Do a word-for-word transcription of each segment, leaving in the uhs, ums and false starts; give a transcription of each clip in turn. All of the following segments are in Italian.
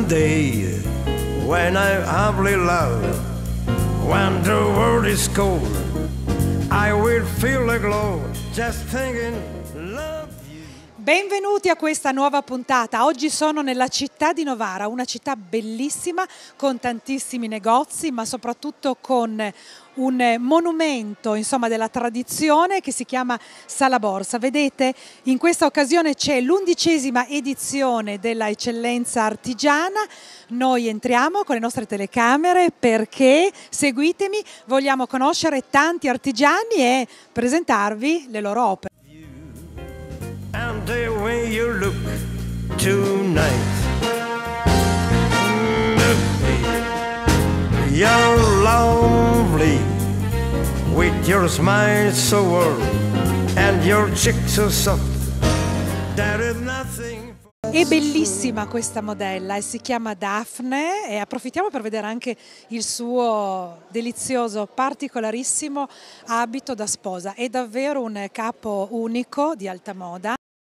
day when I humbly love, when the world is cold, I will feel a glow just thinking love you. Benvenuti a questa nuova puntata. Oggi sono nella città di Novara, una città bellissima con tantissimi negozi, ma soprattutto con un monumento, insomma, della tradizione che si chiama Sala Borsa. Vedete, in questa occasione c'è l'undicesima edizione della Eccellenza Artigiana. Noi entriamo con le nostre telecamere perché, seguitemi, vogliamo conoscere tanti artigiani e presentarvi le loro opere. And the way you look tonight, look, baby, you're lovely with your smile so warm and your cheeks so soft. There is nothing. È bellissima questa modella e si chiama Daphne, e approfittiamo per vedere anche il suo delizioso, particolarissimo abito da sposa. È davvero un capo unico di alta moda.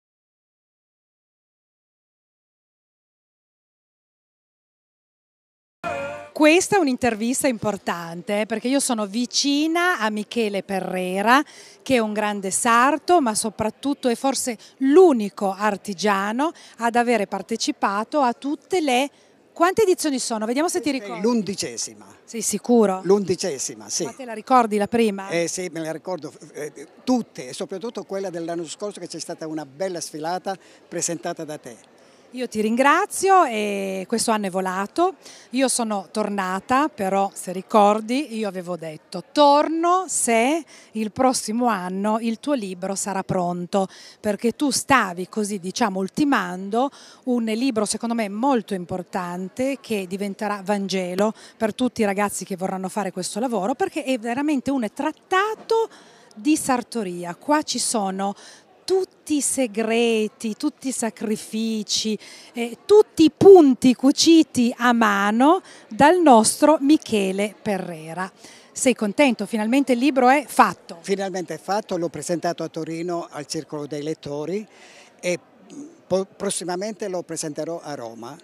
Questa è un'intervista importante perché io sono vicina a Michele Perrera, che è un grande sarto, ma soprattutto è forse l'unico artigiano ad avere partecipato a tutte le... Quante edizioni sono? Vediamo se ti ricordi. L'undicesima. Sei sicuro? L'undicesima, sì. Ma te la ricordi la prima? Eh sì, me la ricordo eh, tutte, e soprattutto quella dell'anno scorso, che c'è stata una bella sfilata presentata da te. Io ti ringrazio e questo anno è volato, io sono tornata, però se ricordi io avevo detto torno se il prossimo anno il tuo libro sarà pronto, perché tu stavi così diciamo ultimando un libro secondo me molto importante che diventerà Vangelo per tutti i ragazzi che vorranno fare questo lavoro, perché è veramente un trattato di sartoria. Qua ci sono tutti i segreti, tutti i sacrifici, eh, tutti i punti cuciti a mano dal nostro Michele Perrera. Sei contento? Finalmente il libro è fatto? Finalmente è fatto, l'ho presentato a Torino al Circolo dei Lettori e prossimamente lo presenterò a Roma.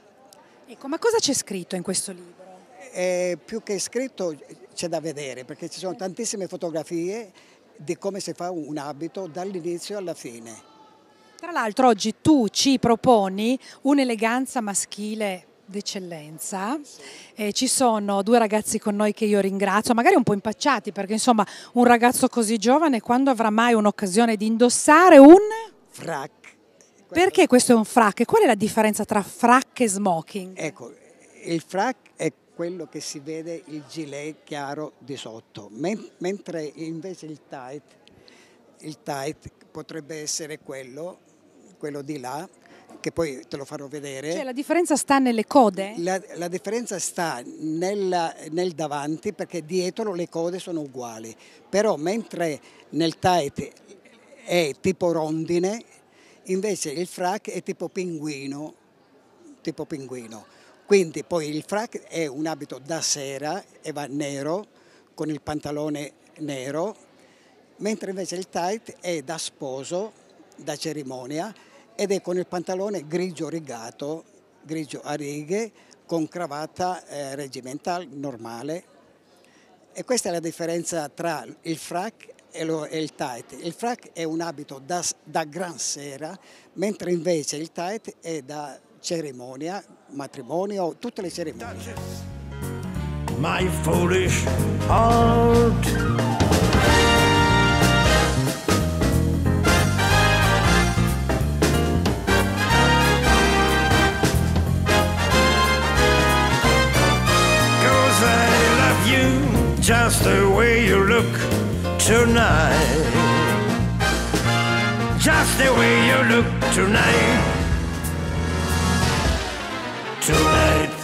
Ecco, ma cosa c'è scritto in questo libro? E più che scritto c'è da vedere, perché ci sono tantissime fotografie di come si fa un abito dall'inizio alla fine. Tra l'altro oggi tu ci proponi un'eleganza maschile d'eccellenza, e ci sono due ragazzi con noi che io ringrazio, magari un po' impacciati, perché insomma un ragazzo così giovane quando avrà mai un'occasione di indossare un... frac. Perché questo è un frac? E qual è la differenza tra frac e smoking? Ecco, il frac è quello che si vede il gilet chiaro di sotto, mentre invece il tight, il tight potrebbe essere quello, quello di là, che poi te lo farò vedere. Cioè la differenza sta nelle code? La, la differenza sta nella, nel davanti, perché dietro le code sono uguali, però mentre nel tight è tipo rondine, invece il frac è tipo pinguino, tipo pinguino. Quindi poi il frac è un abito da sera e va nero, con il pantalone nero, mentre invece il tight è da sposo, da cerimonia, ed è con il pantalone grigio rigato, grigio a righe, con cravatta eh, reggimentale normale. E questa è la differenza tra il frac e, lo, e il tight. Il frac è un abito da, da gran sera, mentre invece il tight è da cerimonia, matrimonio, tutte le cerimonie. My foolish heart, cause I love you just the way you look tonight, just the way you look tonight. Tonight.